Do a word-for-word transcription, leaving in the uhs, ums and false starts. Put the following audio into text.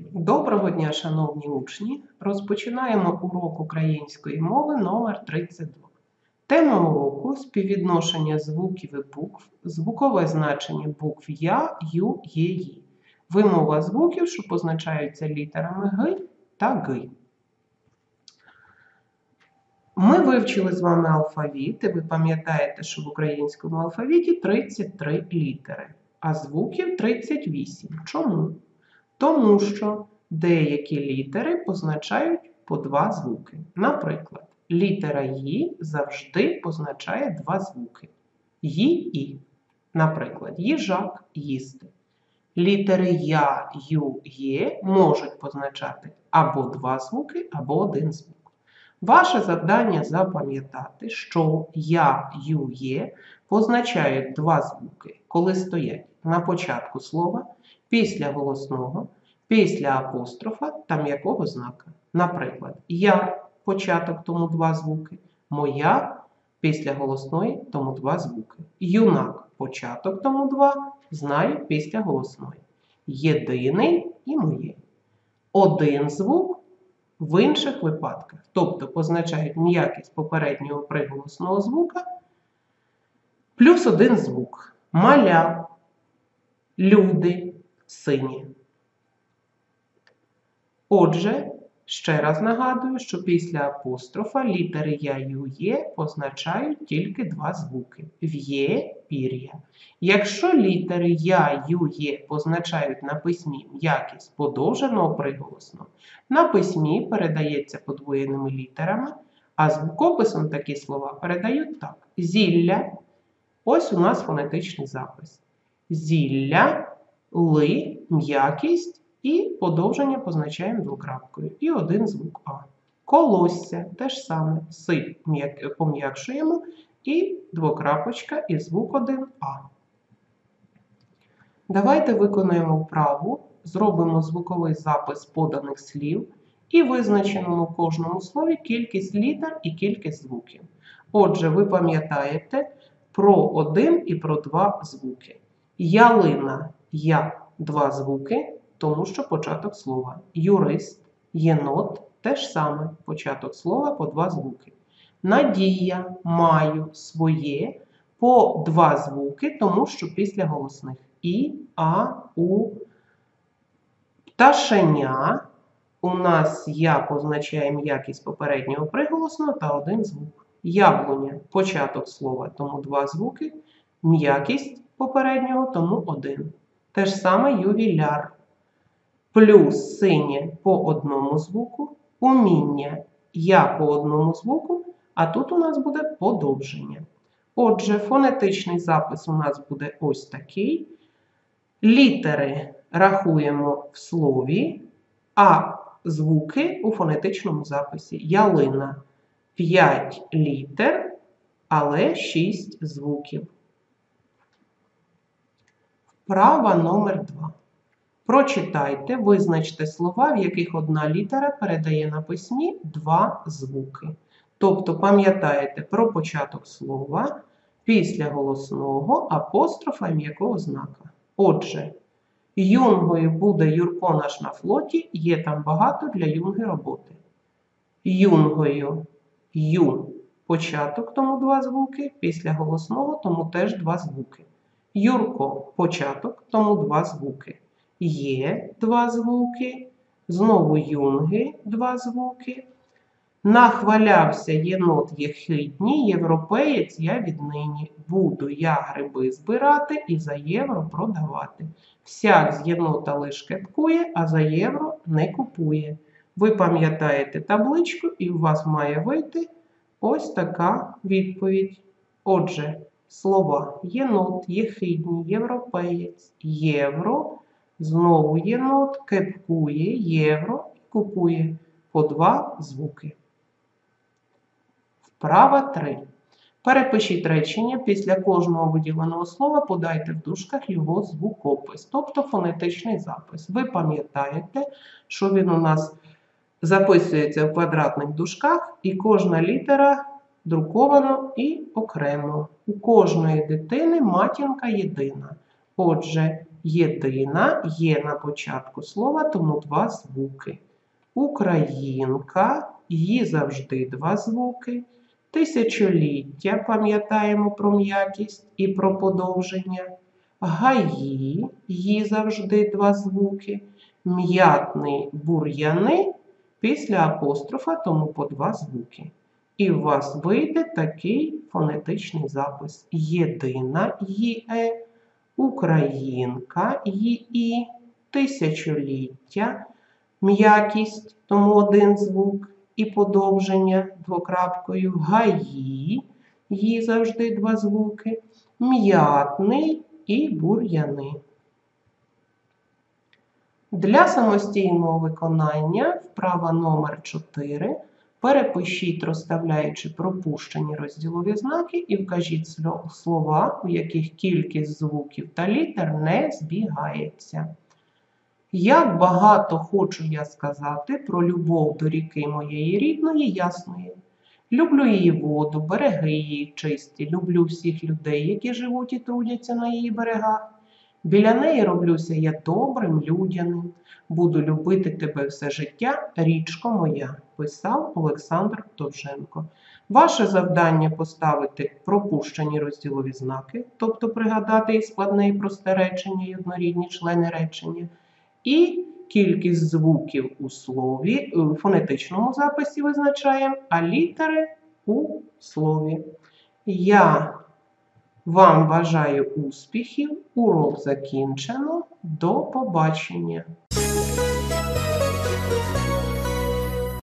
Доброго дня, шановні учні! Розпочинаємо урок української мови номер тридцять два. Тема уроку – співвідношення звуків і букв, звукове значення букв Я, Ю, Є, Ї. Вимова звуків, що позначаються літерами Г та Г. Ми вивчили з вами алфавіт, і ви пам'ятаєте, що в українському алфавіті тридцять три літери, а звуків тридцять вісім. Чому? Тому що деякі літери позначають по два звуки. Наприклад, літера «Ї» завжди позначає два звуки. «Ї-І». Наприклад, їжак – їсти. Літери Я, Ю, Є можуть позначати або два звуки, або один звук. Ваше завдання запам'ятати, що Я, Ю, Є позначають два звуки, коли стоять на початку слова, після голосного, після апострофа та м'якого знака. Наприклад, Я – початок, тому два звуки, Моя – після голосної, тому два звуки. Юнак – початок, тому два, Знаю – після голосної. Єдиний і Моє. Один звук в інших випадках, тобто позначають м'якість попереднього приголосного звука, плюс один звук. Маля, люди, сині. Отже, ще раз нагадую, що після апострофа літери Я, Ю, Є позначають тільки два звуки. В'є – пір'я. Якщо літери Я, Ю, Є позначають на письмі м'якість подовженого приголосного, на письмі передається подвоєними літерами, а звукописом такі слова передають так. Зілля – ось у нас фонетичний запис. Зілля, ли, м'якість і подовження позначаємо двокрапкою. І один звук А. Колосся – те ж саме. Си пом'якшуємо і двокрапочка і звук один А. Давайте виконуємо вправу, зробимо звуковий запис поданих слів і визначимо в кожному слові кількість літер і кількість звуків. Отже, ви пам'ятаєте про один і про два звуки. Ялина – Я – два звуки, тому що початок слова. Юрист, єнот – те ж саме, початок слова по два звуки. Надія, маю, своє – по два звуки, тому що після голосних. І, а, у. Пташеня у нас Я позначає м'якість попереднього приголосного та один звук. Яблуня – початок слова, тому два звуки. М'якість попереднього, тому один. Те ж саме ювіляр. Плюс синє по одному звуку, уміння Я по одному звуку, а тут у нас буде подовження. Отже, фонетичний запис у нас буде ось такий. Літери рахуємо в слові, а звуки у фонетичному записі. Ялина – п'ять літер, але шість звуків. Вправа номер два. Прочитайте, визначте слова, в яких одна літера передає на письмі два звуки. Тобто пам'ятаєте про початок слова, після голосного, апострофа і м'якого знака. Отже, юнгою буде Юрко наш на флоті, є там багато для юнги роботи. Юнгою Ю – початок, тому два звуки, після голосного, тому теж два звуки. Юрко – початок, тому два звуки. Є два звуки, знову юнги два звуки. Нахвалявся єнот єхидній, європеєць я віднині. Буду я гриби збирати і за євро продавати. Всяк з єнота лиш кепкує, а за євро не купує. Ви пам'ятаєте табличку і у вас має вийти ось така відповідь. Отже, слова єнот, єхидній, європеєць, євро, знову єнот, кепкує, євро, купує. По два звуки. Вправа три. Перепишіть речення, після кожного виділеного слова подайте в дужках його звукопис, тобто фонетичний запис. Ви пам'ятаєте, що він у нас записується в квадратних дужках, і кожна літера друкована і окремо. У кожної дитини матінка єдина. Отже, Єдина є на початку слова, тому два звуки. Українка, її завжди два звуки. Тисячоліття, пам'ятаємо про м'якість і про подовження. Гаї, її завжди два звуки. М'ятний, бур'яни, після апострофа, тому по два звуки. І у вас вийде такий фонетичний запис. Єдина, є, українка, її, тисячоліття, м'якість, тому один звук, і подовження двокрапкою, гаї, її завжди два звуки, м'ятний і бур'яни. Для самостійного виконання вправа номер чотири. Перепишіть, розставляючи пропущені розділові знаки, і вкажіть слова, у яких кількість звуків та літер не збігається. Як багато хочу я сказати про любов до ріки моєї рідної Ясної. Люблю її воду, береги її чисті, люблю всіх людей, які живуть і трудяться на її берегах. Біля неї роблюся я добрим, людяним. Буду любити тебе все життя, річко моя, писав Олександр Довженко. Ваше завдання поставити пропущені розділові знаки, тобто пригадати і складне і просте речення, і однорідні члени речення, і кількість звуків у слові, у фонетичному записі визначаємо, а літери у слові. Я вам бажаю успіхів, урок закінчено, до побачення!